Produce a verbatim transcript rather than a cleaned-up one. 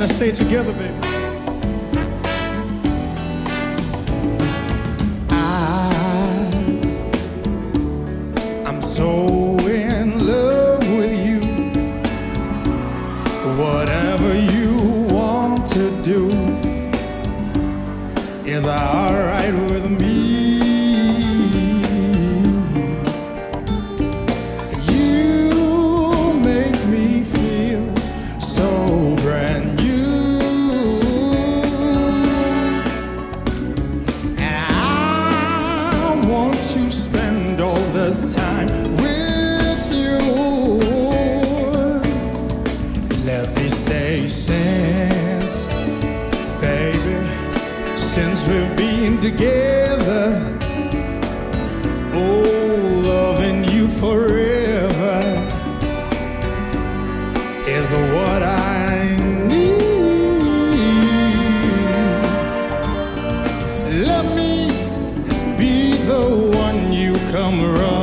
Let's stay together, baby. I, I'm so in love with you. Whatever you want to do is alright with me. You make me feel so brand new, and I want to spend all this time with you. Let me say since, baby, since we've been together, oh, loving you forever is what I need. Let me be the one you come running